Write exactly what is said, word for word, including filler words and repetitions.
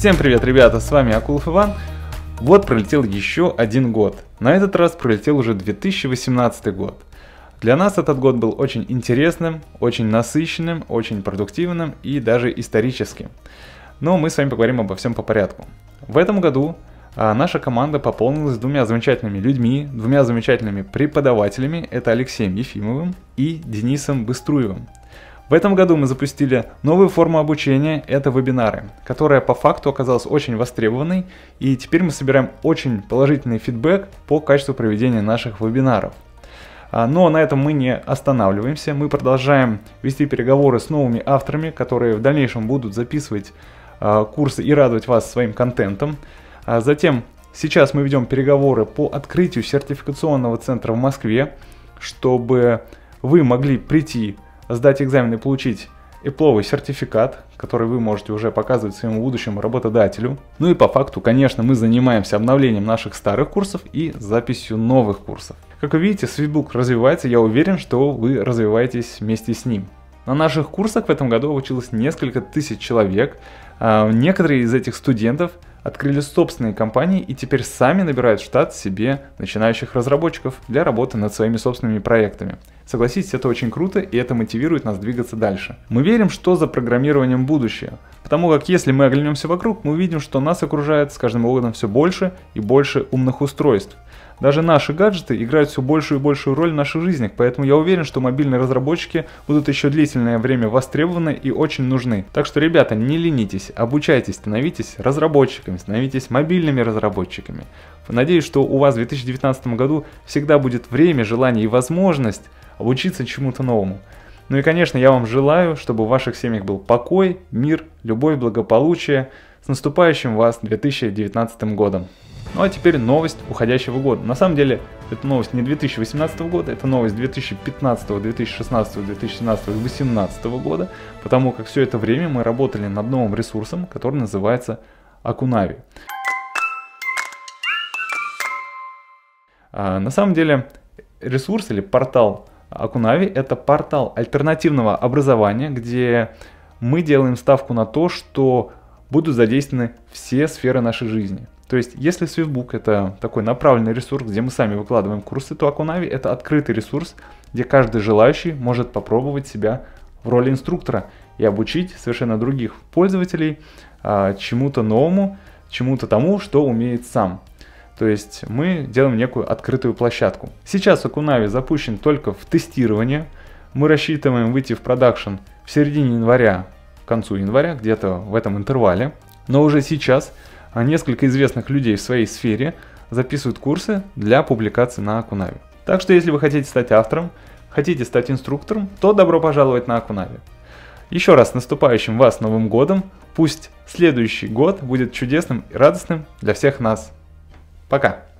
Всем привет, ребята, с вами Акулов Иван. Вот пролетел еще один год. На этот раз пролетел уже две тысячи восемнадцатый год. Для нас этот год был очень интересным, очень насыщенным, очень продуктивным и даже историческим. Но мы с вами поговорим обо всем по порядку. В этом году а, наша команда пополнилась двумя замечательными людьми, двумя замечательными преподавателями. Это Алексеем Ефимовым и Денисом Быструевым. В этом году мы запустили новую форму обучения, это вебинары, которая по факту оказалась очень востребованной, и теперь мы собираем очень положительный фидбэк по качеству проведения наших вебинаров. Но на этом мы не останавливаемся, мы продолжаем вести переговоры с новыми авторами, которые в дальнейшем будут записывать курсы и радовать вас своим контентом. Затем сейчас мы ведем переговоры по открытию сертификационного центра в Москве, чтобы вы могли прийти, сдать экзамен и получить эпловый сертификат, который вы можете уже показывать своему будущему работодателю. Ну и по факту, конечно, мы занимаемся обновлением наших старых курсов и записью новых курсов. Как вы видите, Sweetbook развивается, я уверен, что вы развиваетесь вместе с ним. На наших курсах в этом году обучилось несколько тысяч человек. Некоторые из этих студентов открыли собственные компании и теперь сами набирают в штат себе начинающих разработчиков для работы над своими собственными проектами. Согласитесь, это очень круто, и это мотивирует нас двигаться дальше. Мы верим, что за программированием будущее, потому как если мы оглянемся вокруг, мы увидим, что нас окружает с каждым годом все больше и больше умных устройств. Даже наши гаджеты играют все большую и большую роль в наших жизнях, поэтому я уверен, что мобильные разработчики будут еще длительное время востребованы и очень нужны. Так что, ребята, не ленитесь, обучайтесь, становитесь разработчиками, становитесь мобильными разработчиками. Надеюсь, что у вас в две тысячи девятнадцатом году всегда будет время, желание и возможность обучиться чему-то новому. Ну и, конечно, я вам желаю, чтобы в ваших семьях был покой, мир, любовь, благополучие. С наступающим вас две тысячи девятнадцатым годом! Ну а теперь новость уходящего года. На самом деле, это новость не две тысячи восемнадцатого года, это новость две тысячи пятнадцатого, две тысячи шестнадцатого, две тысячи семнадцатого и две тысячи восемнадцатого года, потому как все это время мы работали над новым ресурсом, который называется Akunavi. А, на самом деле, ресурс или портал Akunavi — это портал альтернативного образования, где мы делаем ставку на то, что будут задействованы все сферы нашей жизни. То есть, если Sweetbook — это такой направленный ресурс, где мы сами выкладываем курсы, то Akunavi — это открытый ресурс, где каждый желающий может попробовать себя в роли инструктора и обучить совершенно других пользователей а, чему-то новому, чему-то тому, что умеет сам. То есть, мы делаем некую открытую площадку. Сейчас Akunavi запущен только в тестирование. Мы рассчитываем выйти в продакшн в середине января, к концу января, где-то в этом интервале. Но уже сейчас несколько известных людей в своей сфере записывают курсы для публикации на Akunavi. Так что если вы хотите стать автором, хотите стать инструктором, то добро пожаловать на Akunavi. Еще раз с наступающим вас Новым годом! Пусть следующий год будет чудесным и радостным для всех нас. Пока!